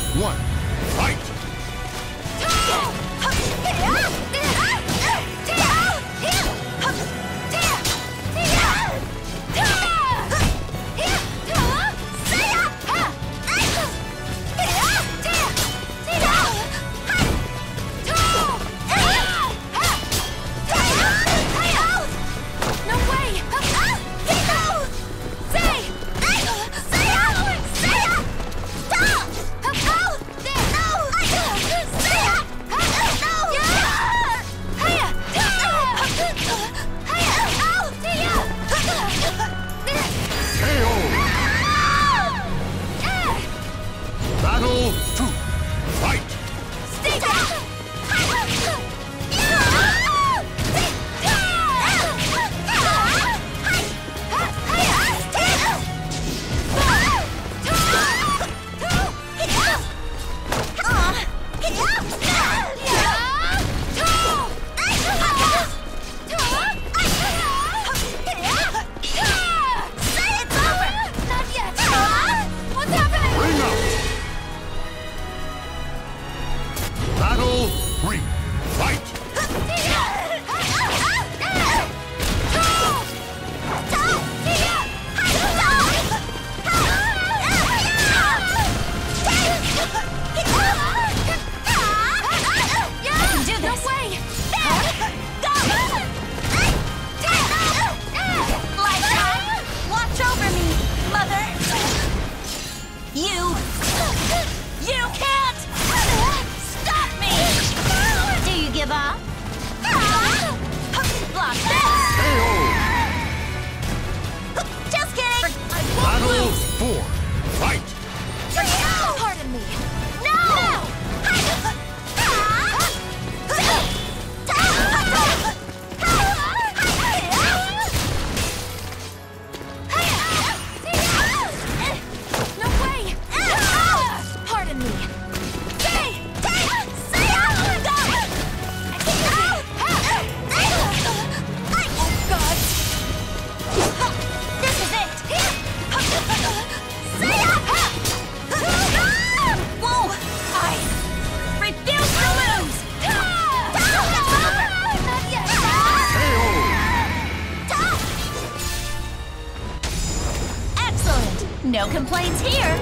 one, fight! Battle 2, fight! Battle 3, fight! You can't stop me! Do you give up? Block this! Just kidding! Battle 4, fight! Pardon me! No! No way! Pardon me! No complaints here.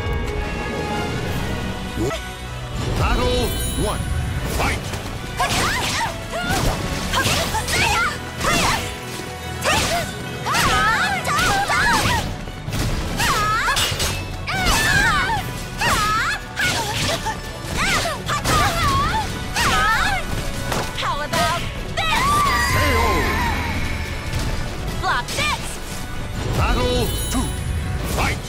Battle 1, fight! How about this? Block this. Battle 2, fight!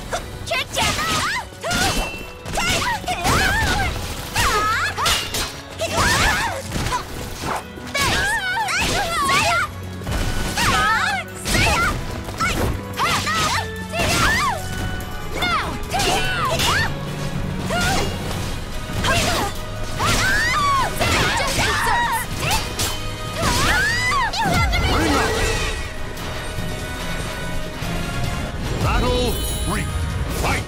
Battle 3, fight!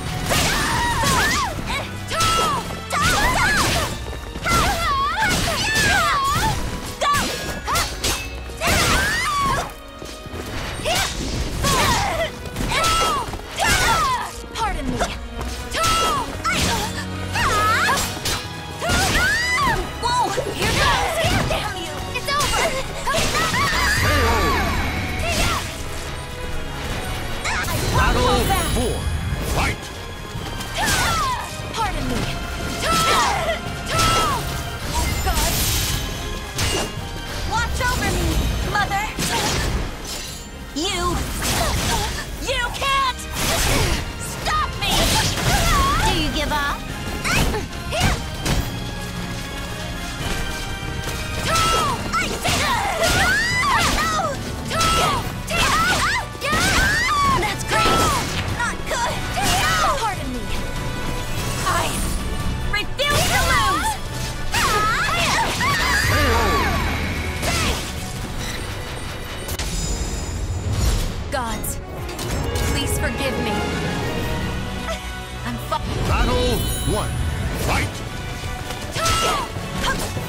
Pardon me. Whoa, here goes. Damn you. It's over. Battle 4, fight! Pardon me. Oh, God. Watch over me, Mother. You can't stop me. Do you give up? That's great. Not good. Pardon me. I refuse to lose. Gods, please forgive me. I'm Battle 1, Fight!